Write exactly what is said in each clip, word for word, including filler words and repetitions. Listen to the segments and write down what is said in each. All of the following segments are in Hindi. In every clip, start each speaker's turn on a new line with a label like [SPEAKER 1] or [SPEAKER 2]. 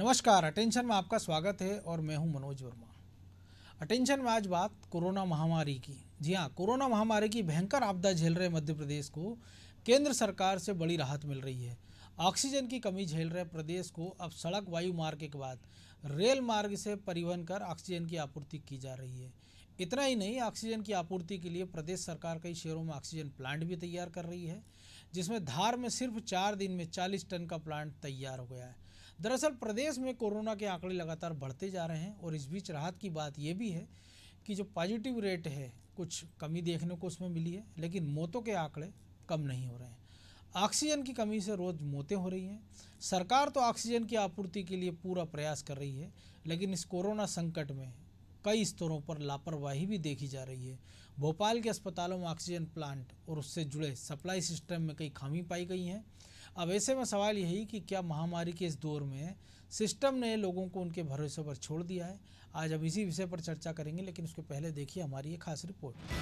[SPEAKER 1] नमस्कार। अटेंशन में आपका स्वागत है और मैं हूं मनोज वर्मा। अटेंशन में आज बात कोरोना महामारी की। जी हां, कोरोना महामारी की भयंकर आपदा झेल रहे मध्य प्रदेश को केंद्र सरकार से बड़ी राहत मिल रही है। ऑक्सीजन की कमी झेल रहे प्रदेश को अब सड़क वायु मार्ग के बाद रेल मार्ग से परिवहन कर ऑक्सीजन की आपूर्ति की जा रही है। इतना ही नहीं, ऑक्सीजन की आपूर्ति के लिए प्रदेश सरकार कई शहरों में ऑक्सीजन प्लांट भी तैयार कर रही है, जिसमें धार में सिर्फ चार दिन में चालीस टन का प्लांट तैयार हो गया है। दरअसल प्रदेश में कोरोना के आंकड़े लगातार बढ़ते जा रहे हैं और इस बीच राहत की बात यह भी है कि जो पॉजिटिव रेट है कुछ कमी देखने को उसमें मिली है, लेकिन मौतों के आंकड़े कम नहीं हो रहे हैं। ऑक्सीजन की कमी से रोज़ मौतें हो रही हैं। सरकार तो ऑक्सीजन की आपूर्ति के लिए पूरा प्रयास कर रही है, लेकिन इस कोरोना संकट में कई स्तरों पर लापरवाही भी देखी जा रही है। भोपाल के अस्पतालों में ऑक्सीजन प्लांट और उससे जुड़े सप्लाई सिस्टम में कई खामी पाई गई हैं। अब ऐसे में सवाल यही कि क्या महामारी के इस दौर में सिस्टम ने लोगों को उनके भरोसे पर छोड़ दिया है। आज हम इसी विषय पर चर्चा करेंगे, लेकिन उसके पहले देखिए हमारी ये खास रिपोर्ट।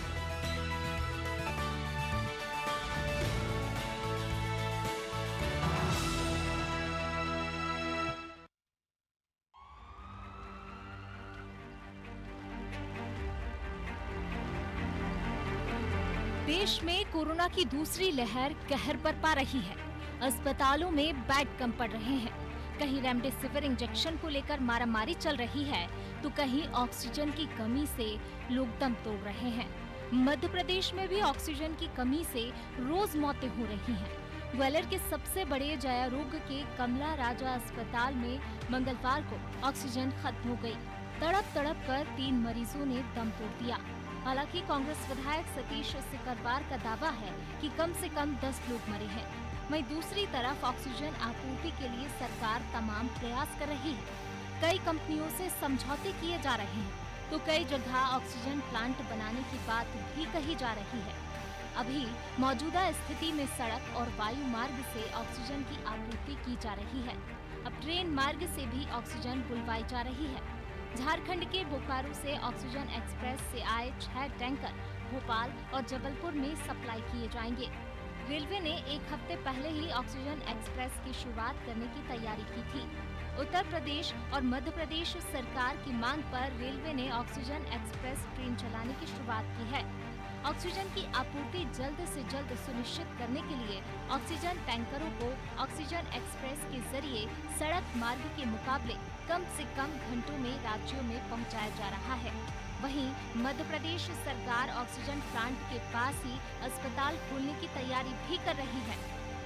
[SPEAKER 2] देश में कोरोना की दूसरी लहर कहर बरपा रही है। अस्पतालों में बेड कम पड़ रहे हैं। कहीं रेमडेसिविर इंजेक्शन को लेकर मारामारी चल रही है, तो कहीं ऑक्सीजन की कमी से लोग दम तोड़ रहे हैं। मध्य प्रदेश में भी ऑक्सीजन की कमी से रोज मौतें हो रही हैं। ग्वालियर के सबसे बड़े जयारोग्य के कमला राजा अस्पताल में मंगलवार को ऑक्सीजन खत्म हो गई। तड़प तड़प कर तीन मरीजों ने दम तोड़ दिया। हालांकि कांग्रेस विधायक सतीश सिकरवार का दावा है कि कम से कम दस लोग मरे हैं। वहीं दूसरी तरफ ऑक्सीजन आपूर्ति के लिए सरकार तमाम प्रयास कर रही है। कई कंपनियों से समझौते किए जा रहे हैं, तो कई जगह ऑक्सीजन प्लांट बनाने की बात भी कही जा रही है। अभी मौजूदा स्थिति में सड़क और वायु मार्ग से ऑक्सीजन की आपूर्ति की जा रही है। अब ट्रेन मार्ग से भी ऑक्सीजन बुलवाई जा रही है। झारखंड के बोकारो से ऑक्सीजन एक्सप्रेस से आए छह टैंकर भोपाल और जबलपुर में सप्लाई किए जाएंगे। रेलवे ने एक हफ्ते पहले ही ऑक्सीजन एक्सप्रेस की शुरुआत करने की तैयारी की थी। उत्तर प्रदेश और मध्य प्रदेश सरकार की मांग पर रेलवे ने ऑक्सीजन एक्सप्रेस ट्रेन चलाने की शुरुआत की है। ऑक्सीजन की आपूर्ति जल्द से जल्द सुनिश्चित करने के लिए ऑक्सीजन टैंकरों को ऑक्सीजन एक्सप्रेस के जरिए सड़क मार्ग के मुकाबले कम से कम घंटों में राज्यों में पहुंचाया जा रहा है। वहीं मध्य प्रदेश सरकार ऑक्सीजन प्लांट के पास ही अस्पताल खोलने की तैयारी भी कर रही है।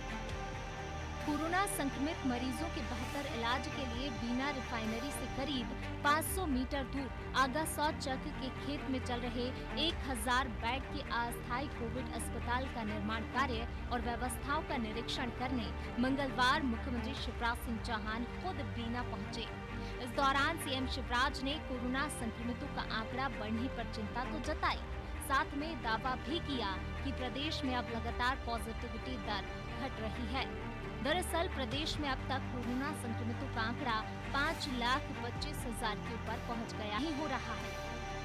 [SPEAKER 2] कोरोना संक्रमित मरीजों के बेहतर इलाज के लिए बीना रिफाइनरी से करीब पाँच सौ मीटर दूर आगा सौचक के खेत में चल रहे एक हज़ार बेड के अस्थायी कोविड अस्पताल का निर्माण कार्य और व्यवस्थाओं का निरीक्षण करने मंगलवार मुख्यमंत्री शिवराज सिंह चौहान खुद बीना पहुंचे। इस दौरान सीएम शिवराज ने कोरोना संक्रमितों का आंकड़ा बढ़ने पर चिंता तो जताई, साथ में दावा भी किया कि प्रदेश में अब लगातार पॉजिटिविटी दर घट रही है। दरअसल प्रदेश में अब तक कोरोना संक्रमितों का आंकड़ा पाँच लाख पच्चीस हजार के ऊपर पहुंच गया ही हो रहा है।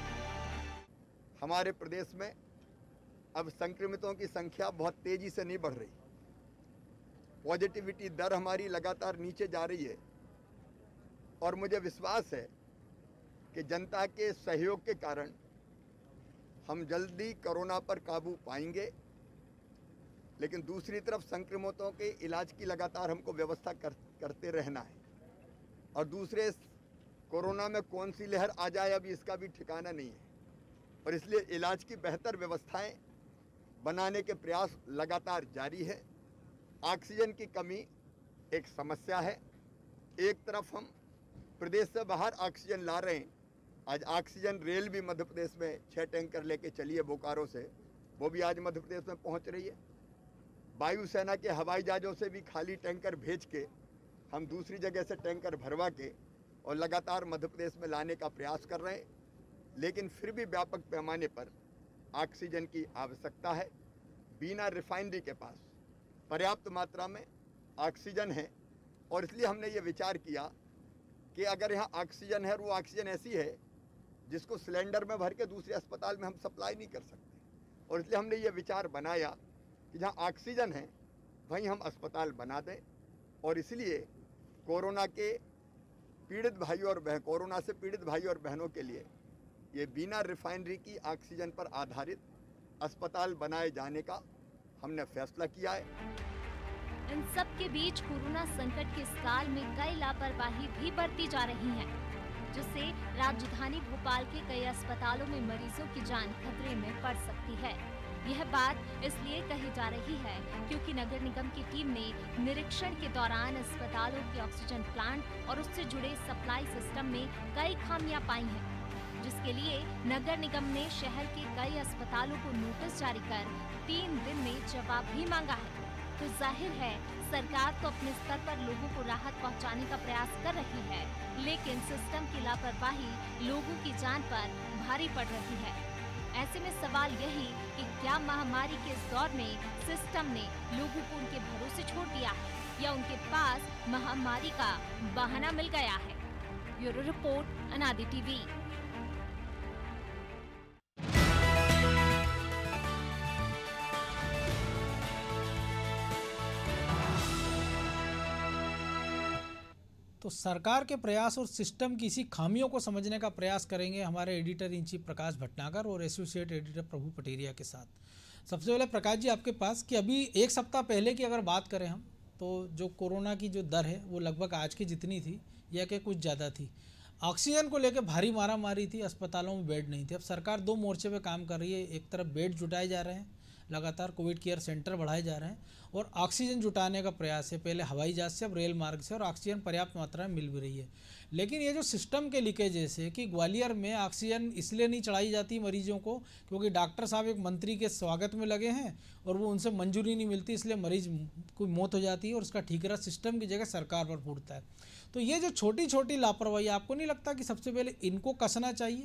[SPEAKER 3] हमारे प्रदेश में अब संक्रमितों की संख्या बहुत तेजी से नहीं बढ़ रही। पॉजिटिविटी दर हमारी लगातार नीचे जा रही है और मुझे विश्वास है कि जनता के सहयोग के कारण हम जल्दी कोरोना पर काबू पाएंगे। लेकिन दूसरी तरफ संक्रमितों के इलाज की लगातार हमको व्यवस्था कर, करते रहना है। और दूसरे, कोरोना में कौन सी लहर आ जाए अभी इसका भी ठिकाना नहीं है, और इसलिए इलाज की बेहतर व्यवस्थाएं बनाने के प्रयास लगातार जारी है। ऑक्सीजन की कमी एक समस्या है। एक तरफ हम प्रदेश से बाहर ऑक्सीजन ला रहे हैं। आज ऑक्सीजन रेल भी मध्य प्रदेश में छः टैंकर लेके चली है बोकारो से, वो भी आज मध्य प्रदेश में पहुंच रही है। वायुसेना के हवाई जहाज़ों से भी खाली टैंकर भेज के हम दूसरी जगह से टैंकर भरवा के और लगातार मध्य प्रदेश में लाने का प्रयास कर रहे हैं। लेकिन फिर भी व्यापक पैमाने पर ऑक्सीजन की आवश्यकता है। बीना रिफाइनरी के पास पर्याप्त मात्रा में ऑक्सीजन है, और इसलिए हमने ये विचार किया कि अगर यहाँ ऑक्सीजन है और वो ऑक्सीजन ऐसी है जिसको सिलेंडर में भर के दूसरे अस्पताल में हम सप्लाई नहीं कर सकते, और इसलिए हमने ये विचार बनाया कि जहाँ ऑक्सीजन है वहीं हम अस्पताल बना दें। और इसलिए कोरोना के पीड़ित भाई और बहन कोरोना से पीड़ित भाई और बहनों के लिए ये बिना रिफाइनरी की ऑक्सीजन पर आधारित अस्पताल बनाए जाने का हमने फैसला किया है।
[SPEAKER 2] इन सब के बीच कोरोना संकट के इस काल में कई लापरवाही भी बरती जा रही है, जिससे राजधानी भोपाल के कई अस्पतालों में मरीजों की जान खतरे में पड़ सकती है। यह बात इसलिए कही जा रही है क्योंकि नगर निगम की टीम ने निरीक्षण के दौरान अस्पतालों के ऑक्सीजन प्लांट और उससे जुड़े सप्लाई सिस्टम में कई खामियां पाई हैं, जिसके लिए नगर निगम ने शहर के कई अस्पतालों को नोटिस जारी कर तीन दिन में जवाब भी मांगा है। तो जाहिर है सरकार तो अपने स्तर पर लोगों को राहत पहुंचाने का प्रयास कर रही है, लेकिन सिस्टम की लापरवाही लोगों की जान पर भारी पड़ रही है। ऐसे में सवाल यही कि क्या महामारी के इस दौर में सिस्टम ने लोगों को उनके भरोसे छोड़ दिया है या उनके पास महामारी का बहाना मिल गया है। Bureau report, Anaadi TV.
[SPEAKER 1] तो सरकार के प्रयास और सिस्टम की इसी खामियों को समझने का प्रयास करेंगे हमारे editor in chief Prakash Bhatnagar और एसोसिएट एडिटर प्रभु पटेरिया के साथ। सबसे पहले प्रकाश जी आपके पास कि अभी एक सप्ताह पहले की अगर बात करें हम, तो जो कोरोना की जो दर है वो लगभग आज की जितनी थी या कि कुछ ज़्यादा थी। ऑक्सीजन को लेकर भारी मारा मारी थी, अस्पतालों में बेड नहीं थे। अब सरकार दो मोर्चे पे काम कर रही है। एक तरफ बेड जुटाए जा रहे हैं, लगातार कोविड केयर सेंटर बढ़ाए जा रहे हैं और ऑक्सीजन जुटाने का प्रयास है, पहले हवाई जहाज से अब रेल मार्ग से, और ऑक्सीजन पर्याप्त मात्रा में मिल भी रही है। लेकिन ये जो सिस्टम के लीकेजेस है कि ग्वालियर में ऑक्सीजन इसलिए नहीं चढ़ाई जाती मरीजों को क्योंकि डॉक्टर साहब एक मंत्री के स्वागत में लगे हैं और वो उनसे मंजूरी नहीं मिलती, इसलिए मरीज की मौत हो जाती है और उसका ठीकरा सिस्टम की जगह सरकार पर फूटता है। तो ये जो छोटी छोटी लापरवाही, आपको नहीं लगता कि सबसे पहले इनको कसना चाहिए?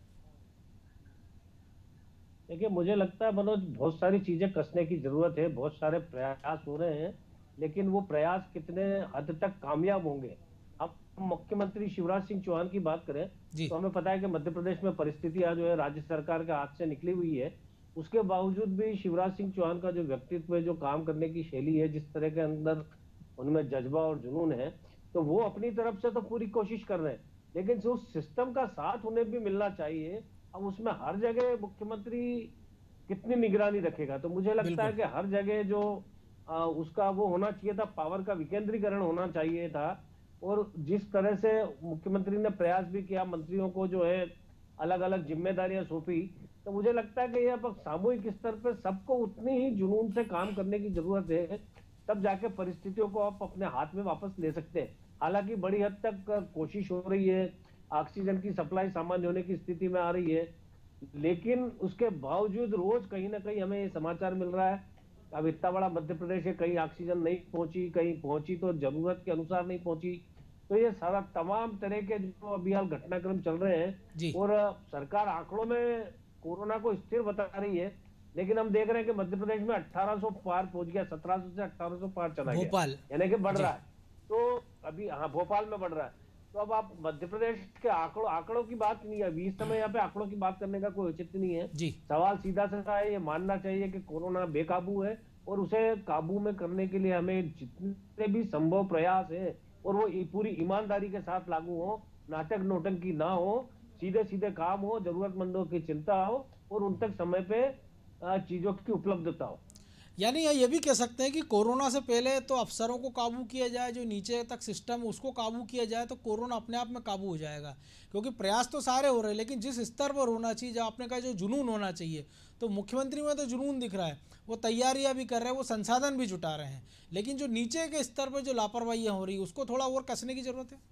[SPEAKER 4] देखिए, मुझे लगता है मनोज, बहुत सारी चीजें कसने की जरूरत है, बहुत सारे प्रयास हो रहे हैं, लेकिन वो प्रयास कितने हद तक कामयाब होंगे। अब मुख्यमंत्री शिवराज सिंह चौहान की बात करें तो हमें पता है कि मध्य प्रदेश में परिस्थितियां जो है राज्य सरकार के हाथ से निकली हुई है। उसके बावजूद भी शिवराज सिंह चौहान का जो व्यक्तित्व है, जो काम करने की शैली है, जिस तरह के अंदर उनमें जज्बा और जुनून है, तो वो अपनी तरफ से तो पूरी कोशिश कर रहे हैं, लेकिन जो सिस्टम का साथ उन्हें भी मिलना चाहिए। अब उसमें हर जगह मुख्यमंत्री कितनी निगरानी रखेगा? तो मुझे लगता है कि हर जगह जो आ, उसका वो होना चाहिए था, पावर का विकेंद्रीकरण होना चाहिए था। और जिस तरह से मुख्यमंत्री ने प्रयास भी किया, मंत्रियों को जो है अलग अलग जिम्मेदारियां सौंपी, तो मुझे लगता है कि ये अब सामूहिक स्तर पर सबको उतनी ही जुनून से काम करने की जरूरत है, तब जाके परिस्थितियों को आप अपने हाथ में वापस ले सकते हैं। हालांकि बड़ी हद तक कोशिश हो रही है, ऑक्सीजन की सप्लाई सामान्य होने की स्थिति में आ रही है, लेकिन उसके बावजूद रोज कहीं ना कहीं हमें ये समाचार मिल रहा है, अब इतना बड़ा मध्य प्रदेश है, कहीं ऑक्सीजन नहीं पहुंची, कहीं पहुंची तो जरूरत के अनुसार नहीं पहुंची। तो ये सारा तमाम तरह के जो अभी हाल घटनाक्रम चल रहे हैं, और सरकार आंकड़ों में कोरोना को स्थिर बता रही है, लेकिन हम देख रहे हैं कि मध्य प्रदेश में अठारह सौ पार पहुंच गया, सत्रह सौ से अठारह सौ पार चला गया, यानी कि बढ़ रहा है। तो अभी हाँ, भोपाल में बढ़ रहा है। तो अब आप मध्य प्रदेश के आंकड़ों आंकड़ों की बात नहीं है, अभी इस समय यहाँ पे आंकड़ों की बात करने का कोई औचित्य नहीं है। सवाल सीधा सीधा है, ये मानना चाहिए कि कोरोना बेकाबू है और उसे काबू में करने के लिए हमें जितने भी संभव प्रयास है और वो पूरी ईमानदारी के साथ लागू हो, नाटक नौटंकी ना हो, सीधे सीधे काम हो, जरूरतमंदों की चिंता हो और उन तक समय पे चीजों की उपलब्धता हो।
[SPEAKER 1] यानी ये भी कह सकते हैं कि कोरोना से पहले तो अफसरों को काबू किया जाए, जो नीचे तक सिस्टम उसको काबू किया जाए, तो कोरोना अपने आप में काबू हो जाएगा। क्योंकि प्रयास तो सारे हो रहे हैं, लेकिन जिस स्तर पर होना चाहिए, जो आपने कहा जो जुनून होना चाहिए, तो मुख्यमंत्री में तो जुनून दिख रहा है, वो तैयारियां भी कर रहे हैं, वो संसाधन भी जुटा रहे हैं, लेकिन जो नीचे के स्तर पर जो लापरवाहियां हो रही है उसको थोड़ा और कसने की जरूरत है।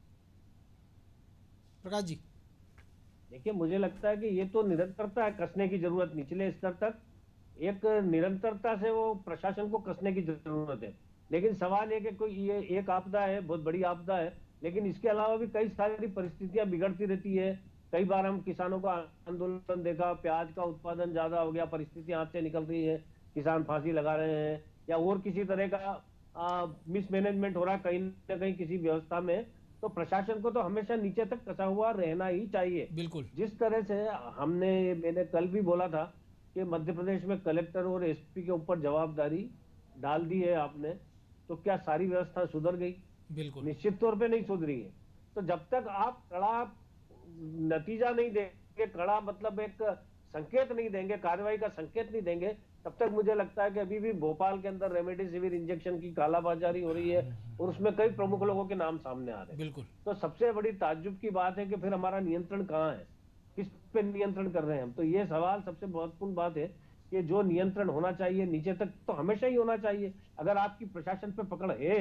[SPEAKER 1] प्रकाश जी,
[SPEAKER 4] देखिए, मुझे लगता है कि ये तो निरंतरता है, कसने की जरूरत निचले स्तर तक, एक निरंतरता से वो प्रशासन को कसने की जरूरत है। लेकिन सवाल है कि कोई ये एक आपदा है, बहुत बड़ी आपदा है, लेकिन इसके अलावा भी कई सारी परिस्थितियां बिगड़ती रहती है। कई बार हम किसानों का आंदोलन देखा, प्याज का उत्पादन ज्यादा हो गया, परिस्थितियां हाथ से निकल रही है, किसान फांसी लगा रहे हैं, या और किसी तरह का मिसमैनेजमेंट हो रहा है कहीं ना कहीं किसी व्यवस्था में। तो प्रशासन को तो हमेशा नीचे तक कसा हुआ रहना ही चाहिए।
[SPEAKER 1] बिल्कुल, जिस
[SPEAKER 4] तरह से हमने मैंने कल भी बोला था कि मध्य प्रदेश में कलेक्टर और एसपी के ऊपर जवाबदारी डाल दी है आपने, तो क्या सारी व्यवस्था सुधर गई?
[SPEAKER 1] बिल्कुल,
[SPEAKER 4] निश्चित तौर पे नहीं सुधरी है। तो जब तक आप कड़ा नतीजा नहीं देंगे, कड़ा मतलब एक संकेत नहीं देंगे, कार्रवाई का संकेत नहीं देंगे, तब तक मुझे लगता है कि अभी भी भोपाल के अंदर रेमडेसिविर इंजेक्शन की कालाबाजारी हो रही है और उसमें कई प्रमुख लोगों के नाम सामने आ रहे हैं।
[SPEAKER 1] बिल्कुल।
[SPEAKER 4] तो सबसे बड़ी ताज्जुब की बात है कि फिर हमारा नियंत्रण कहाँ है, किस पे नियंत्रण कर रहे हैं हम? तो ये सवाल सबसे महत्वपूर्ण बात है कि जो नियंत्रण होना चाहिए नीचे तक तो हमेशा ही होना चाहिए। अगर आपकी प्रशासन पे पकड़ है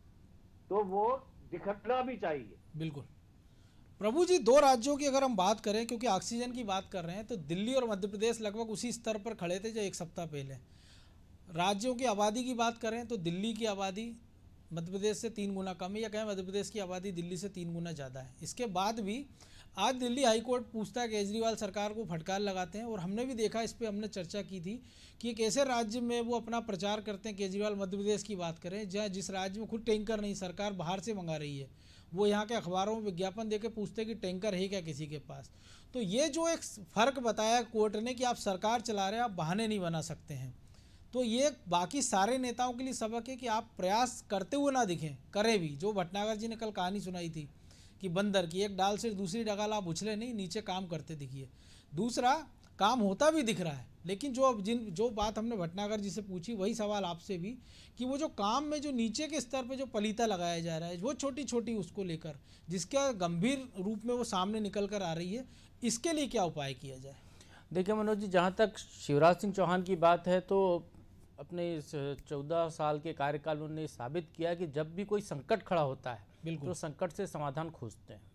[SPEAKER 4] तो वो दिखना भी चाहिए।
[SPEAKER 1] बिल्कुल। प्रभु जी, दो राज्यों की अगर हम बात करें, क्योंकि ऑक्सीजन की बात कर रहे हैं, तो दिल्ली और मध्य प्रदेश लगभग उसी स्तर पर खड़े थे जो एक सप्ताह पहले। राज्यों की आबादी की बात करें तो दिल्ली की आबादी मध्य प्रदेश से तीन गुना कम है, या कहें मध्य प्रदेश की आबादी दिल्ली से तीन गुना ज़्यादा है। इसके बाद भी आज दिल्ली हाईकोर्ट पूछता है केजरीवाल सरकार को, फटकार लगाते हैं। और हमने भी देखा, इस पर हमने चर्चा की थी कि एक ऐसे राज्य में वो अपना प्रचार करते हैं, केजरीवाल मध्य प्रदेश की बात करें, जहाँ जिस राज्य में खुद टैंकर नहीं, सरकार बाहर से मंगा रही है, वो यहाँ के अखबारों में विज्ञापन देके पूछते हैं कि टैंकर है क्या किसी के पास। तो ये जो एक फ़र्क बताया कोर्ट ने कि आप सरकार चला रहे हैं, आप बहाने नहीं बना सकते हैं, तो ये बाकी सारे नेताओं के लिए सबक है कि आप प्रयास करते हुए ना दिखें, करें भी। जो भटनागर जी ने कल कहानी सुनाई थी कि बंदर की एक डाल से दूसरी डगाल आप उछले नहीं, नीचे काम करते दिखिए। दूसरा, काम होता भी दिख रहा है, लेकिन जो जिन जो बात हमने भटनागर जी से पूछी, वही सवाल आपसे भी, कि वो जो काम में जो नीचे के स्तर पे जो पलीता लगाया जा रहा है, वो छोटी छोटी उसको लेकर जिसका गंभीर रूप में वो सामने निकल कर आ रही है, इसके लिए क्या उपाय किया जाए?
[SPEAKER 5] देखिए मनोज जी, जहाँ तक शिवराज सिंह चौहान की बात है, तो अपने इस चौदह साल के कार्यकाल में उन्होंने साबित किया कि जब भी कोई संकट खड़ा होता है तो संकट से समाधान खोजते हैं।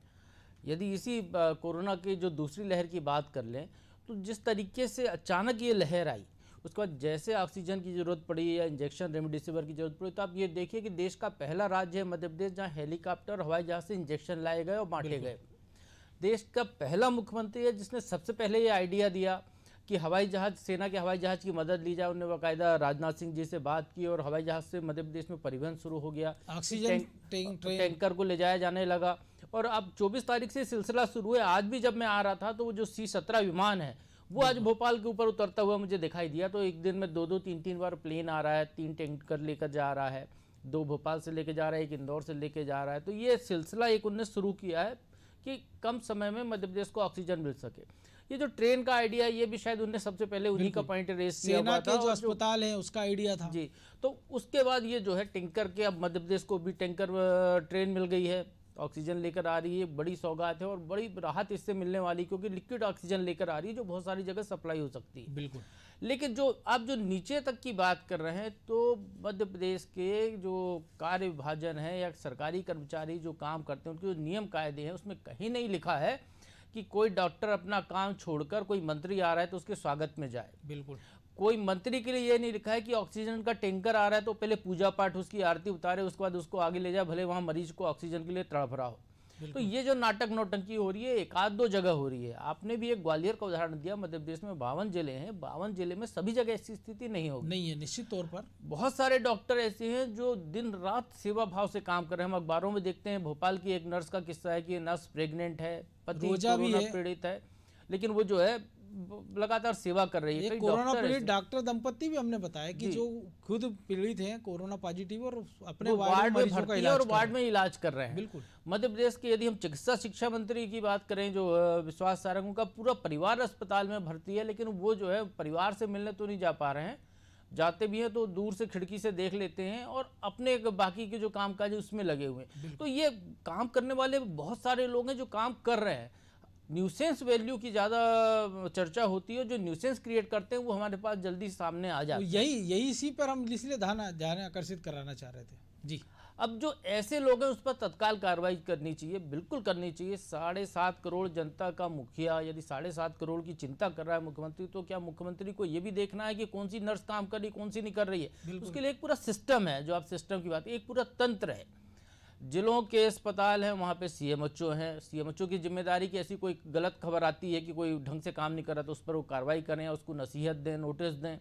[SPEAKER 5] यदि इसी कोरोना की जो दूसरी लहर की बात कर लें, तो जिस तरीके से अचानक ये लहर आई, उसके बाद जैसे ऑक्सीजन की ज़रूरत पड़ी या इंजेक्शन रेमडेसिविर की ज़रूरत पड़ी, तो आप ये देखिए कि देश का पहला राज्य है मध्य प्रदेश जहाँ हेलीकॉप्टर हवाई जहाज़ से इंजेक्शन लाए गए और बांटे गए। देश का पहला मुख्यमंत्री है जिसने सबसे पहले ये आइडिया दिया कि हवाई जहाज़, सेना के हवाई जहाज़ की मदद ली जाए। उन्होंने बाकायदा राजनाथ सिंह जी से बात की और हवाई जहाज़ से मध्य प्रदेश में परिवहन शुरू हो गया,
[SPEAKER 1] ऑक्सीजन
[SPEAKER 5] टैंकर को ले जाया जाने लगा। और अब चौबीस तारीख से सिलसिला शुरू है। आज भी जब मैं आ रहा था तो वो जो सी सत्रह विमान है वो आज भोपाल के ऊपर उतरता हुआ मुझे दिखाई दिया। तो एक दिन में दो दो तीन तीन बार प्लेन आ रहा है, तीन टैंकर लेकर जा रहा है, दो भोपाल से लेके जा रहा है, एक इंदौर से लेके जा रहा है। तो ये सिलसिला एक उन्होंने शुरू किया है कि कम समय में मध्य प्रदेश को ऑक्सीजन मिल सके। ये जो ट्रेन का आइडिया है, ये भी शायद उन्होंने सबसे पहले उन्हीं का पॉइंट रेस किया हुआ था।
[SPEAKER 1] सेना के जो अस्पताल है उसका आइडिया था
[SPEAKER 5] जी। तो उसके बाद ये जो है टैंकर के, अब मध्य प्रदेश को भी टैंकर ट्रेन मिल गई है, ऑक्सीजन लेकर आ रही है, बड़ी सौगात है और बड़ी राहत इससे मिलने वाली, क्योंकि लिक्विड ऑक्सीजन लेकर आ रही है जो बहुत सारी जगह सप्लाई हो सकती है।
[SPEAKER 1] बिल्कुल।
[SPEAKER 5] लेकिन जो आप जो नीचे तक की बात कर रहे हैं, तो मध्य प्रदेश के जो कार्य विभाजन है या सरकारी कर्मचारी जो काम करते हैं, उनके जो नियम कायदे हैं, उसमें कहीं नहीं लिखा है कि कोई डॉक्टर अपना काम छोड़कर कोई मंत्री आ रहा है तो उसके स्वागत में जाए।
[SPEAKER 1] बिल्कुल।
[SPEAKER 5] कोई मंत्री के लिए ये नहीं लिखा है कि ऑक्सीजन का टैंकर आ रहा है तो पहले पूजा पाठ, उसकी आरती उतारे, उसके बाद उसको आगे ले जाए, भले वहाँ मरीज को ऑक्सीजन के लिए तड़प रहा हो। तो ये जो नाटक नौटंकी हो रही है, एक आध दो जगह हो रही है। आपने भी एक ग्वालियर का उदाहरण दिया, मध्य प्रदेश में बावन जिले हैं, बावन जिले में सभी जगह ऐसी स्थिति नहीं होगी।
[SPEAKER 1] नहीं है, निश्चित तौर पर
[SPEAKER 5] बहुत सारे डॉक्टर ऐसे हैं जो दिन रात सेवा भाव से काम कर रहे हैं। हम अखबारों में देखते हैं, भोपाल की एक नर्स का किस्सा है कि नर्स प्रेग्नेंट है, पति कोरोना पीड़ित है, लेकिन वो जो है लगातार सेवा कर रही है।
[SPEAKER 1] कोरोना पीड़ित डॉक्टर दंपति भी हमने बताया कि जो खुद पीड़ित हैं कोरोना पॉजिटिव और अपने वार्ड में भर्ती
[SPEAKER 5] और वार्ड में इलाज कर रहे हैं।
[SPEAKER 1] बिल्कुल।
[SPEAKER 5] मध्य प्रदेश के यदि हम चिकित्सा शिक्षा मंत्री की बात करें, जो विश्वास सारंग, उनका पूरा परिवार अस्पताल में भर्ती है, लेकिन वो जो है परिवार से मिलने तो नहीं जा पा रहे हैं, जाते भी हैं तो दूर से खिड़की से देख लेते हैं और अपने बाकी के जो कामकाज है उसमें लगे हुए हैं। तो ये काम करने वाले बहुत सारे लोग हैं जो काम कर रहे हैं। न्यूसेंस वैल्यू की ज़्यादा चर्चा होती है, जो न्यूसेंस क्रिएट करते हैं वो हमारे पास जल्दी सामने आ जाते हैं।
[SPEAKER 1] यही यही इसी पर हम इसलिए ध्यान ध्यान आकर्षित कराना चाह रहे थे जी।
[SPEAKER 5] अब जो ऐसे लोग हैं उस पर तत्काल कार्रवाई करनी चाहिए, बिल्कुल करनी चाहिए। साढ़े सात करोड़ जनता का मुखिया यदि साढ़े सात करोड़ की चिंता कर रहा है मुख्यमंत्री, तो क्या मुख्यमंत्री को ये भी देखना है कि कौन सी नर्स काम कर रही, कौन सी नहीं कर रही है? उसके लिए एक पूरा सिस्टम है, जो आप सिस्टम की बात, एक पूरा तंत्र है। जिलों के अस्पताल हैं, वहाँ पे सीएमएचओ हैं, सीएमएचओ की जिम्मेदारी की ऐसी कोई गलत खबर आती है कि कोई ढंग से काम नहीं कर रहा तो उस पर वो कार्रवाई करें, उसको नसीहत दें, नोटिस दें।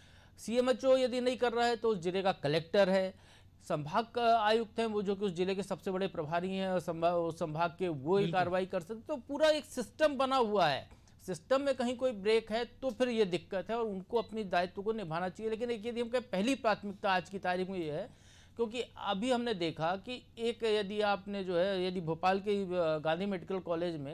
[SPEAKER 5] सीएमएचओ यदि नहीं कर रहा है तो उस जिले का कलेक्टर है, संभाग का आयुक्त हैं, वो जो कि उस जिले के सबसे बड़े प्रभारी हैं, संभाग संभाग के वो ही कार्रवाई कर सकते। तो पूरा एक सिस्टम बना हुआ है। सिस्टम में कहीं कोई ब्रेक है तो फिर ये दिक्कत है और उनको अपनी दायित्व को निभाना चाहिए। लेकिन एक यदि हम कहें, पहली प्राथमिकता आज की तारीख में ये है क्योंकि अभी हमने देखा कि एक यदि आपने जो है यदि भोपाल के गांधी मेडिकल कॉलेज में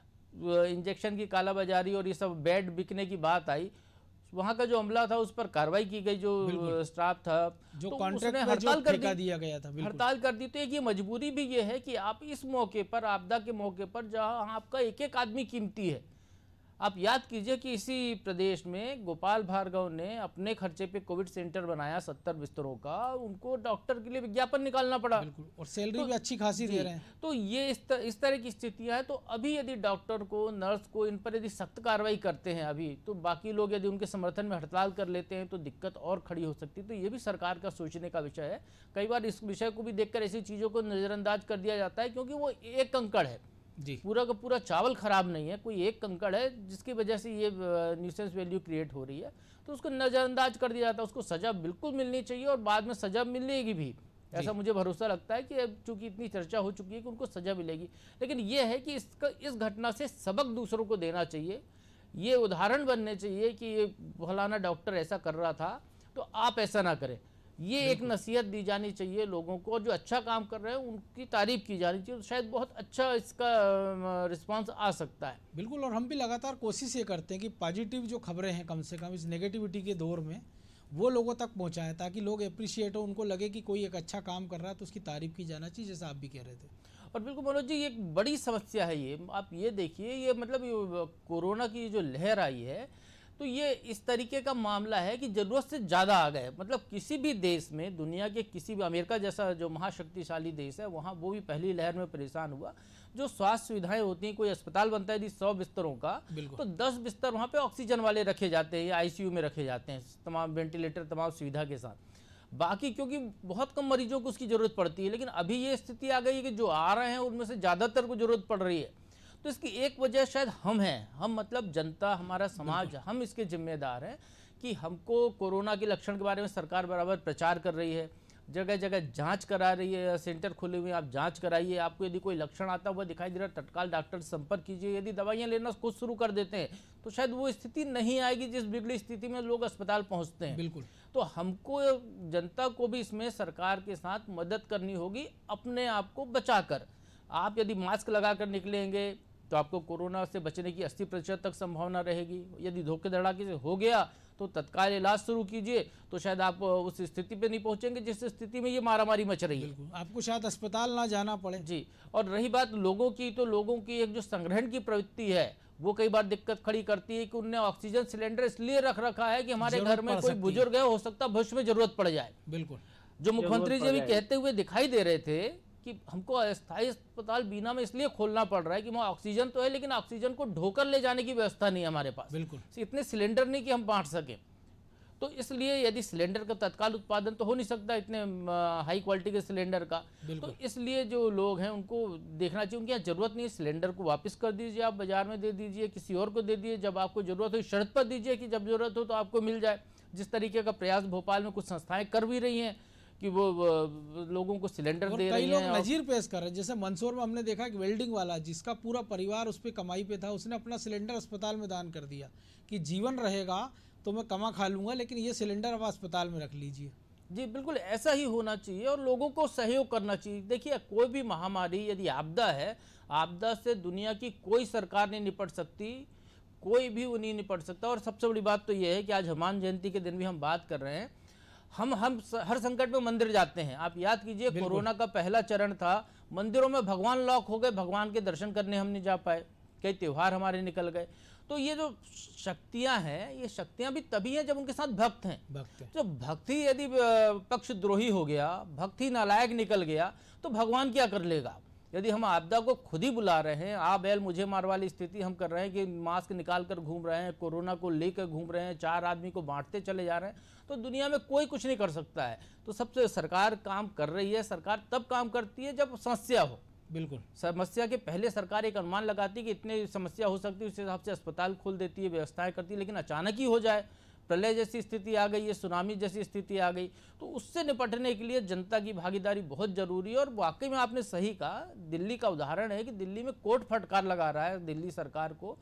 [SPEAKER 5] इंजेक्शन की कालाबाजारी और ये सब बेड बिकने की बात आई, वहाँ का जो अमला था उस पर कार्रवाई की गई, जो स्टाफ था
[SPEAKER 1] जो
[SPEAKER 5] तो
[SPEAKER 1] कॉन्ट्रैक्ट
[SPEAKER 5] उसने
[SPEAKER 1] पे जो
[SPEAKER 5] हड़ताल कर
[SPEAKER 1] ठेका
[SPEAKER 5] दी
[SPEAKER 1] दिया गया था, बिल्कुल।
[SPEAKER 5] हड़ताल कर दी। तो एक ये मजबूरी भी ये है कि आप इस मौके पर, आपदा के मौके पर, जहाँ आपका एक एक आदमी कीमती है। आप याद कीजिए कि इसी प्रदेश में गोपाल भार्गव ने अपने खर्चे पे कोविड सेंटर बनाया सत्तर बिस्तरों का, उनको डॉक्टर के लिए विज्ञापन निकालना पड़ा,
[SPEAKER 1] बिल्कुल, और सैलरी
[SPEAKER 5] तो
[SPEAKER 1] भी अच्छी खासी दे रहे हैं।
[SPEAKER 5] तो ये इस, तर, इस तरह की स्थितियां हैं। तो अभी यदि डॉक्टर को, नर्स को, इन पर यदि सख्त कार्रवाई करते हैं अभी, तो बाकी लोग यदि उनके समर्थन में हड़ताल कर लेते हैं तो दिक्कत और खड़ी हो सकती है। तो ये भी सरकार का सोचने का विषय है। कई बार इस विषय को भी देखकर ऐसी चीज़ों को नज़रअंदाज कर दिया जाता है, क्योंकि वो एक कंकड़ है,
[SPEAKER 1] जी,
[SPEAKER 5] पूरा का पूरा चावल खराब नहीं है, कोई एक कंकड़ है जिसकी वजह से ये न्यूसेंस वैल्यू क्रिएट हो रही है, तो उसको नज़रअंदाज कर दिया जाता है। उसको सज़ा बिल्कुल मिलनी चाहिए और बाद में सज़ा मिलेगी भी, ऐसा मुझे भरोसा लगता है कि अब चूंकि इतनी चर्चा हो चुकी है कि उनको सज़ा मिलेगी। लेकिन ये है कि इसका इस घटना से सबक दूसरों को देना चाहिए, ये उदाहरण बनने चाहिए कि ये फलाना डॉक्टर ऐसा कर रहा था तो आप ऐसा ना करें। ये एक नसीहत दी जानी चाहिए लोगों को, और जो अच्छा काम कर रहे हैं उनकी तारीफ की जानी चाहिए, तो शायद बहुत अच्छा इसका रिस्पांस आ सकता है।
[SPEAKER 1] बिल्कुल, और हम भी लगातार कोशिश ये करते हैं कि पॉजिटिव जो खबरें हैं कम से कम इस नेगेटिविटी के दौर में वो लोगों तक पहुंचाएं, ताकि लोग अप्रिशिएट हो, उनको लगे कि कोई एक अच्छा काम कर रहा है तो उसकी तारीफ की जाना चाहिए, जैसा आप भी कह रहे थे।
[SPEAKER 5] और बिल्कुल मनोज जी, ये एक बड़ी समस्या है ये। आप ये देखिए, ये मतलब ये कोरोना की जो लहर आई है, तो ये इस तरीके का मामला है कि ज़रूरत से ज़्यादा आ गए। मतलब किसी भी देश में, दुनिया के किसी भी, अमेरिका जैसा जो महाशक्तिशाली देश है, वहाँ वो भी पहली लहर में परेशान हुआ। जो स्वास्थ्य सुविधाएं होती हैं, कोई अस्पताल बनता है यदि सौ बिस्तरों का, तो दस बिस्तर वहाँ पे ऑक्सीजन वाले रखे जाते हैं या आईसीयू में रखे जाते हैं, तमाम वेंटिलेटर, तमाम सुविधा के साथ। बाकी क्योंकि बहुत कम मरीजों को उसकी ज़रूरत पड़ती है। लेकिन अभी ये स्थिति आ गई है कि जो आ रहे हैं उनमें से ज़्यादातर को ज़रूरत पड़ रही है। तो इसकी एक वजह शायद हम हैं, हम मतलब जनता, हमारा समाज, हम इसके जिम्मेदार हैं कि हमको कोरोना के लक्षण के बारे में सरकार बराबर प्रचार कर रही है, जगह जगह जांच करा रही है, सेंटर खुले हुए हैं, आप जांच कराइए, आपको यदि कोई लक्षण आता हुआ दिखाई दे रहा है तत्काल डॉक्टर से संपर्क कीजिए। यदि दवाइयाँ लेना खुद शुरू कर देते हैं तो शायद वो स्थिति नहीं आएगी जिस बिगड़ी स्थिति में लोग अस्पताल पहुँचते हैं।
[SPEAKER 1] बिल्कुल,
[SPEAKER 5] तो हमको, जनता को भी इसमें सरकार के साथ मदद करनी होगी, अपने आप को बचाकर। आप यदि मास्क लगाकर निकलेंगे तो आपको कोरोना से बचने की अस्सी प्रतिशत तक संभावना रहेगी। यदि धोखे धड़ाके से हो गया तो तत्काल इलाज शुरू कीजिए, तो शायद आप उस स्थिति पे नहीं पहुंचेंगे जिस स्थिति में ये मारामारी मच रही है।
[SPEAKER 1] बिल्कुल, आपको शायद अस्पताल ना जाना पड़े।
[SPEAKER 5] जी, और रही बात लोगों की, तो लोगों की एक जो संग्रहण की प्रवृत्ति है वो कई बार दिक्कत खड़ी करती है कि उनने ऑक्सीजन सिलेंडर इसलिए रख रखा है कि हमारे घर में कोई बुजुर्ग है, हो सकता है भविष्य में जरूरत पड़ जाए।
[SPEAKER 1] बिल्कुल,
[SPEAKER 5] जो मुख्यमंत्री जी भी कहते हुए दिखाई दे रहे थे कि हमको अस्थायी अस्पताल बीना में इसलिए खोलना पड़ रहा है कि वहाँ ऑक्सीजन तो है लेकिन ऑक्सीजन को ढोकर ले जाने की व्यवस्था नहीं है हमारे पास।
[SPEAKER 1] बिल्कुल,
[SPEAKER 5] इतने सिलेंडर नहीं कि हम बांट सकें। तो इसलिए यदि सिलेंडर का तत्काल उत्पादन तो हो नहीं सकता इतने हाई क्वालिटी के सिलेंडर का, तो इसलिए जो लोग हैं उनको देखना चाहिए, उनकी यहाँ जरूरत नहीं है, सिलेंडर को वापस कर दीजिए, आप बाजार में दे दीजिए, किसी और को दे दीजिए, जब आपको जरूरत हो शर्त पर दीजिए कि जब जरूरत हो तो आपको मिल जाए। जिस तरीके का प्रयास भोपाल में कुछ संस्थाएं कर भी रही हैं कि वो लोगों को सिलेंडर दे रही हैं।
[SPEAKER 1] कई लोग नजीर पेश कर रहे हैं, जैसे मंदसौर में हमने देखा कि वेल्डिंग वाला जिसका पूरा परिवार उस पर कमाई पे था, उसने अपना सिलेंडर अस्पताल में दान कर दिया कि जीवन रहेगा तो मैं कमा खा लूंगा लेकिन ये सिलेंडर अब अस्पताल में रख लीजिए।
[SPEAKER 5] जी बिल्कुल, ऐसा ही होना चाहिए और लोगों को सहयोग करना चाहिए। देखिए, कोई भी महामारी यदि आपदा है, आपदा से दुनिया की कोई सरकार नहीं निपट सकती, कोई भी वो नहीं निपट सकता। और सबसे बड़ी बात तो ये है कि आज हनुमान जयंती के दिन भी हम बात कर रहे हैं, हम हम हर संकट में मंदिर जाते हैं। आप याद कीजिए, कोरोना का पहला चरण था, मंदिरों में भगवान लॉक हो गए, भगवान के दर्शन करने हम नहीं जा पाए, कई त्यौहार हमारे निकल गए। तो ये जो शक्तियां हैं, ये शक्तियां भी तभी हैं जब उनके साथ भक्त हैं।
[SPEAKER 1] भक्त हैं।
[SPEAKER 5] जो भक्ति यदि पक्षद्रोही हो गया, भक्ति नालायक निकल गया, तो भगवान क्या कर लेगा। यदि हम आपदा को खुद ही बुला रहे हैं, आ बैल मुझे मार वाली स्थिति हम कर रहे हैं कि मास्क निकाल कर घूम रहे हैं, कोरोना को लेकर घूम रहे हैं, चार आदमी को बांटते चले जा रहे हैं, तो दुनिया में कोई कुछ नहीं कर सकता है। तो सबसे सरकार काम कर रही है। सरकार तब काम करती है जब समस्या हो।
[SPEAKER 1] बिल्कुल,
[SPEAKER 5] समस्या के पहले सरकार एक अनुमान लगाती है कि इतनी समस्या हो सकती है, उस हिसाब से अस्पताल खोल देती है, व्यवस्थाएं करती है। लेकिन अचानक ही हो जाए, प्रलय जैसी स्थिति आ गई है, सुनामी जैसी स्थिति आ गई, तो उससे निपटने के लिए जनता की भागीदारी बहुत जरूरी है। और वाकई में आपने सही कहा, दिल्ली का उदाहरण है कि दिल्ली में कोर्ट फटकार लगा रहा है दिल्ली सरकार को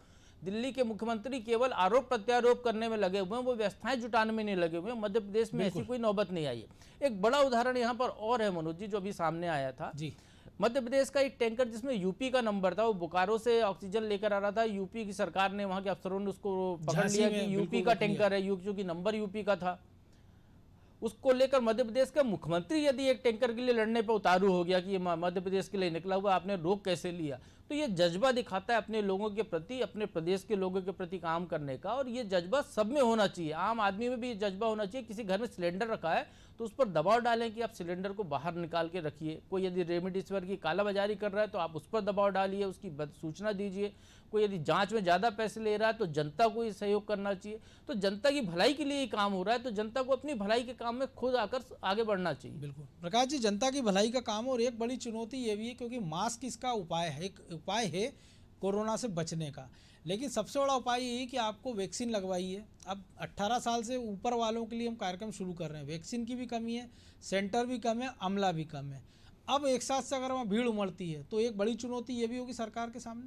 [SPEAKER 5] दिल्ली के मुख्यमंत्री केवल आरोप प्रत्यारोप करने में लगे हुए हैं, वो व्यवस्थाएं जुटाने में नहीं लगे हुए हैं। मध्य प्रदेश में ऐसी कोई नौबत नहीं आई है। एक बड़ा उदाहरण यहाँ पर और है मनोज जी, जो अभी सामने आया था
[SPEAKER 1] जी।
[SPEAKER 5] मध्य प्रदेश का एक टैंकर जिसमें यूपी का नंबर था, वो बोकारो से ऑक्सीजन लेकर आ रहा था। यूपी की सरकार ने, वहां के अफसरों ने उसको पकड़ लिया कि यूपी का टैंकर है, क्योंकि नंबर यूपी का था। उसको लेकर मध्य प्रदेश का मुख्यमंत्री यदि एक टैंकर के लिए लड़ने पर उतारू हो गया कि ये मध्य प्रदेश के लिए निकला हुआ, आपने रोक कैसे लिया, तो ये जज्बा दिखाता है अपने लोगों के प्रति, अपने प्रदेश के लोगों के प्रति काम करने का। और ये जज्बा सब में होना चाहिए, आम आदमी में भी ये जज्बा होना चाहिए। किसी घर में सिलेंडर रखा है तो उस पर दबाव डालें कि आप सिलेंडर को बाहर निकाल के रखिए। कोई यदि रेमडेसिविर की कालाबाजारी कर रहा है तो आप उस पर दबाव डालिए, उसकी सूचना दीजिए। कोई यदि जांच में ज़्यादा पैसे ले रहा है तो जनता को ये सहयोग करना चाहिए। तो जनता की भलाई के लिए ये काम हो रहा है, तो जनता को अपनी भलाई के काम में खुद आकर आगे बढ़ना चाहिए।
[SPEAKER 1] बिल्कुल प्रकाश जी, जनता की भलाई का काम। और एक बड़ी चुनौती ये भी है क्योंकि मास्क इसका उपाय है, एक उपाय है कोरोना से बचने का, लेकिन सबसे बड़ा उपाय यही कि आपको वैक्सीन लगवाइए। अब अट्ठारह साल से ऊपर वालों के लिए हम कार्यक्रम शुरू कर रहे हैं। वैक्सीन की भी कमी है, सेंटर भी कम है, अमला भी कम है। अब एक साथ से अगर वहाँ भीड़ उमड़ती है तो एक बड़ी चुनौती ये भी होगी सरकार के सामने।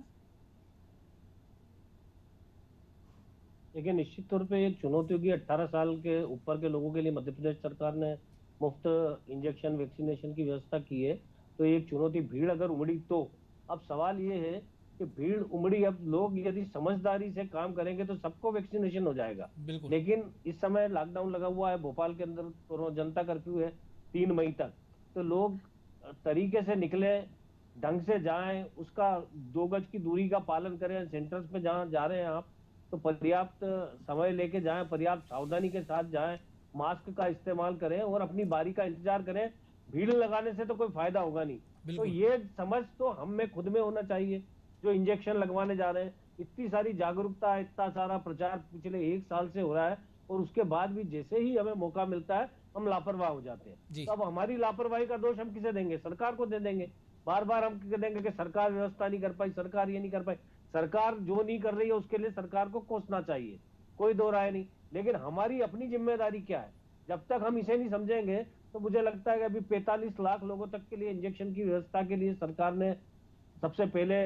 [SPEAKER 4] देखिए, निश्चित तौर पे एक चुनौती होगी। अट्ठारह साल के ऊपर के लोगों के लिए मध्य प्रदेश सरकार ने मुफ्त इंजेक्शन वैक्सीनेशन की व्यवस्था की है, तो एक चुनौती भीड़ अगर उमड़ी तो। अब सवाल ये है कि भीड़ उमड़ी, अब लोग यदि समझदारी से काम करेंगे तो सबको वैक्सीनेशन हो जाएगा। लेकिन इस समय लॉकडाउन लगा हुआ है, भोपाल के अंदर तो जनता कर्फ्यू है तीन मई तक, तो लोग तरीके से निकले, ढंग से जाएं, उसका दो गज की दूरी का पालन करें। सेंटर्स पे जहाँ जा रहे हैं आप तो पर्याप्त समय लेके जाएं, पर्याप्त सावधानी के साथ जाएं, मास्क का इस्तेमाल करें और अपनी बारी का इंतजार करें। भीड़ लगाने से तो कोई फायदा होगा नहीं। तो ये समझ तो हम में खुद में होना चाहिए। जो इंजेक्शन लगवाने जा रहे हैं, इतनी सारी जागरूकता, इतना सारा प्रचार पिछले एक साल से हो रहा है, और उसके बाद भी जैसे ही हमें मौका मिलता है हम लापरवाह हो जाते हैं। तो अब हमारी लापरवाही का दोष हम किसे देंगे? सरकार को दे देंगे। बार बार हम देंगे कि सरकार व्यवस्था नहीं कर पाई, सरकार ये नहीं कर पाई। सरकार जो नहीं कर रही है उसके लिए सरकार को कोसना चाहिए, कोई दो राय नहीं। लेकिन हमारी अपनी जिम्मेदारी क्या है, जब तक हम इसे नहीं समझेंगे तो मुझे लगता है कि अभी पैंतालीस लाख लोगों तक के लिए इंजेक्शन की व्यवस्था के लिए सरकार ने सबसे पहले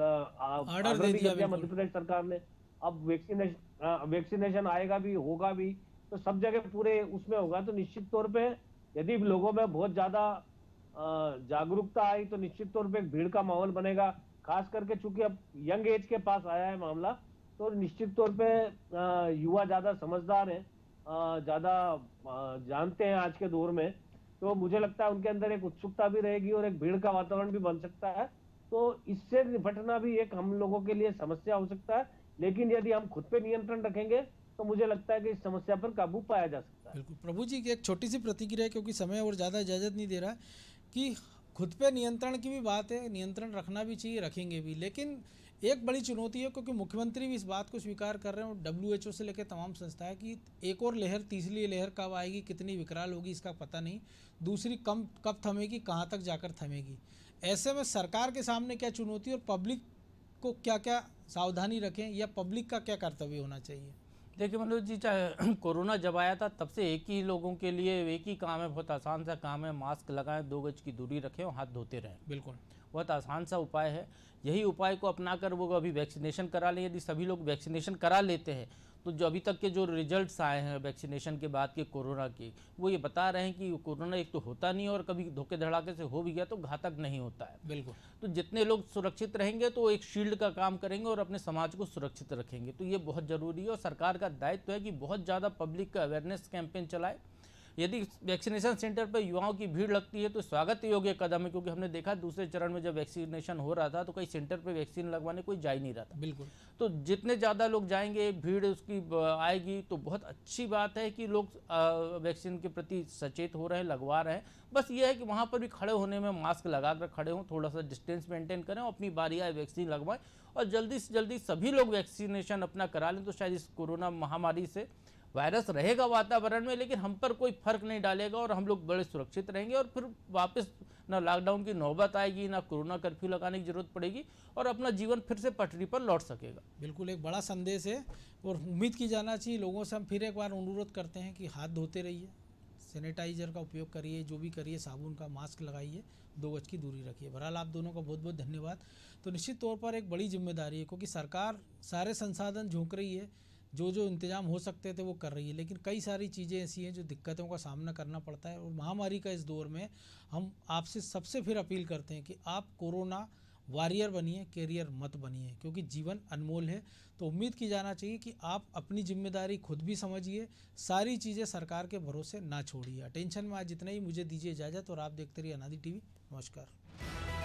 [SPEAKER 4] ऑर्डर दे दिया मध्य प्रदेश सरकार ने। अब वैक्सीनेशन वैक्सीनेशन आएगा भी, होगा भी, तो सब जगह पूरे उसमें होगा। तो निश्चित तौर पे यदि लोगों में बहुत ज्यादा जागरूकता आई तो निश्चित तौर पे एक भीड़ का माहौल बनेगा। खास करके चूंकि अब यंग एज के पास आया है मामला, तो निश्चित तौर पे युवा ज्यादा समझदार हैं, ज्यादा जानते हैं आज के दौर में, तो मुझे लगता है उनके अंदर एक उत्सुकता भी रहेगी और एक भीड़ का वातावरण भी बन सकता है। तो इससे निपटना भी एक हम लोगों के लिए समस्या हो सकता है, लेकिन यदि हम खुद पे नियंत्रण रखेंगे तो मुझे लगता है कि इस समस्या पर काबू पाया जा सकता है।
[SPEAKER 1] बिल्कुल प्रभु जी की एक छोटी सी प्रतिक्रिया, क्योंकि समय और ज़्यादा इजाज़त नहीं दे रहा है, कि खुद पे नियंत्रण की भी बात है, नियंत्रण रखना भी चाहिए, रखेंगे भी, लेकिन एक बड़ी चुनौती है क्योंकि मुख्यमंत्री भी इस बात को स्वीकार कर रहे हैं और डब्ल्यू एच ओ से लेकर तमाम संस्थाएं कि एक और लहर, तीसरी लहर कब आएगी, कितनी विकराल होगी इसका पता नहीं, दूसरी कम कब थमेगी, कहाँ तक जाकर थमेगी। ऐसे में सरकार के सामने क्या चुनौती और पब्लिक को क्या क्या सावधानी रखें या पब्लिक का क्या कर्तव्य होना चाहिए?
[SPEAKER 5] देखिए मनोज जी, चाहे कोरोना जब आया था तब से एक ही लोगों के लिए एक ही काम है, बहुत आसान सा काम है, मास्क लगाएं, दो गज की दूरी रखें और हाथ धोते रहें।
[SPEAKER 1] बिल्कुल
[SPEAKER 5] बहुत आसान सा उपाय है। यही उपाय को अपनाकर वो अभी वैक्सीनेशन करा लें। यदि सभी लोग वैक्सीनेशन करा लेते हैं तो जो अभी तक के जो रिजल्ट्स आए हैं वैक्सीनेशन के बाद के कोरोना के, वो ये बता रहे हैं कि कोरोना एक तो होता नहीं और कभी धोखे धड़ाके से हो भी गया तो घातक नहीं होता है।
[SPEAKER 1] बिल्कुल।
[SPEAKER 5] तो जितने लोग सुरक्षित रहेंगे तो एक शील्ड का काम करेंगे और अपने समाज को सुरक्षित रखेंगे, तो ये बहुत ज़रूरी है। और सरकार का दायित्व है कि बहुत ज़्यादा पब्लिक का अवेयरनेस कैंपेन चलाए। यदि वैक्सीनेशन सेंटर पर युवाओं की भीड़ लगती है तो स्वागत योग्य कदम है, क्योंकि हमने देखा दूसरे चरण में जब वैक्सीनेशन हो रहा था तो कई सेंटर पर वैक्सीन लगवाने कोई जा ही नहीं रहा था।
[SPEAKER 1] बिल्कुल।
[SPEAKER 5] तो जितने ज़्यादा लोग जाएंगे, भीड़ उसकी आएगी, तो बहुत अच्छी बात है कि लोग वैक्सीन के प्रति सचेत हो रहे हैं, लगवा रहे हैं। बस ये है कि वहाँ पर भी खड़े होने में मास्क लगा कर खड़े हों, थोड़ा सा डिस्टेंस मेंटेन करें और अपनी बारी आए वैक्सीन लगवाएं और जल्दी से जल्दी सभी लोग वैक्सीनेशन अपना करा लें, तो शायद इस कोरोना महामारी से वायरस रहेगा वातावरण में लेकिन हम पर कोई फर्क नहीं डालेगा और हम लोग बड़े सुरक्षित रहेंगे और फिर वापस ना लॉकडाउन की नौबत आएगी, ना कोरोना कर्फ्यू लगाने की जरूरत पड़ेगी और अपना जीवन फिर से पटरी पर लौट सकेगा।
[SPEAKER 1] बिल्कुल एक बड़ा संदेश है और उम्मीद की जाना चाहिए लोगों से। हम फिर एक बार अनुरोध करते हैं कि हाथ धोते रहिए, सैनिटाइजर का उपयोग करिए, जो भी करिए, साबुन का, मास्क लगाइए, दो गज की दूरी रखिए। बहरहाल आप दोनों का बहुत बहुत धन्यवाद। तो निश्चित तौर पर एक बड़ी जिम्मेदारी है, क्योंकि सरकार सारे संसाधन झोंक रही है, जो जो इंतजाम हो सकते थे वो कर रही है, लेकिन कई सारी चीज़ें ऐसी हैं जो दिक्कतों का सामना करना पड़ता है। और महामारी का इस दौर में हम आपसे सबसे फिर अपील करते हैं कि आप कोरोना वॉरियर बनिए, कैरियर मत बनिए, क्योंकि जीवन अनमोल है। तो उम्मीद की जाना चाहिए कि आप अपनी जिम्मेदारी खुद भी समझिए, सारी चीज़ें सरकार के भरोसे ना छोड़िए। अटेंशन में आज इतना ही, मुझे दीजिए इजाज़त और आप देखते रहिए अनादि टीवी। नमस्कार।